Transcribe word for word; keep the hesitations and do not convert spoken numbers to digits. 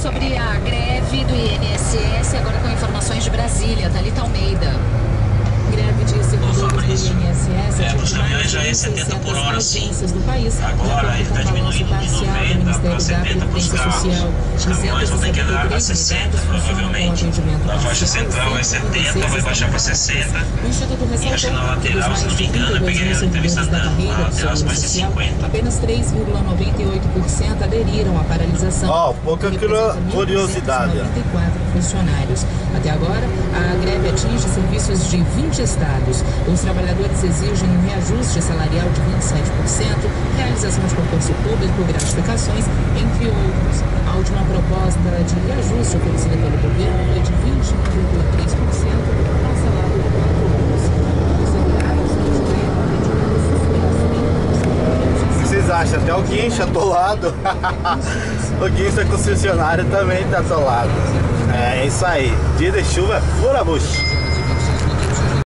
sobre a greve do I N S S, agora com informações de Brasília. Thalita Almeida. Greve de servidores do I N S S. É, dos caminhões já é setenta por hora, sim. Agora ele está diminuindo de noventa para setenta para os carros. Os caminhões vão ter que andar a sessenta, provavelmente. Na faixa central é setenta, vai baixar para sessenta. E acho que na lateral, se não me engano, eu peguei a entrevista andando. Na lateral vai ser cinquenta. Apenas três vírgula noventa e oito por cento aderiram à paralisação. Ó, oh, pouca curiosidade. noventa e quatro funcionários. Até agora, a greve atinge serviços de vinte estados. Os trabalhadores exigem um reajuste salarial de vinte e sete por cento, realização de concurso público, gratificações, entre outros. A última proposta de reajuste oferecida pelo governo foi de vinte e um vírgula três por cento ao salário de quatro anos. Os segurados O que vocês acham? Até o guincho atolado. O guincho da concessionária também está atolado. É isso aí. Dia de chuva, fura bucho.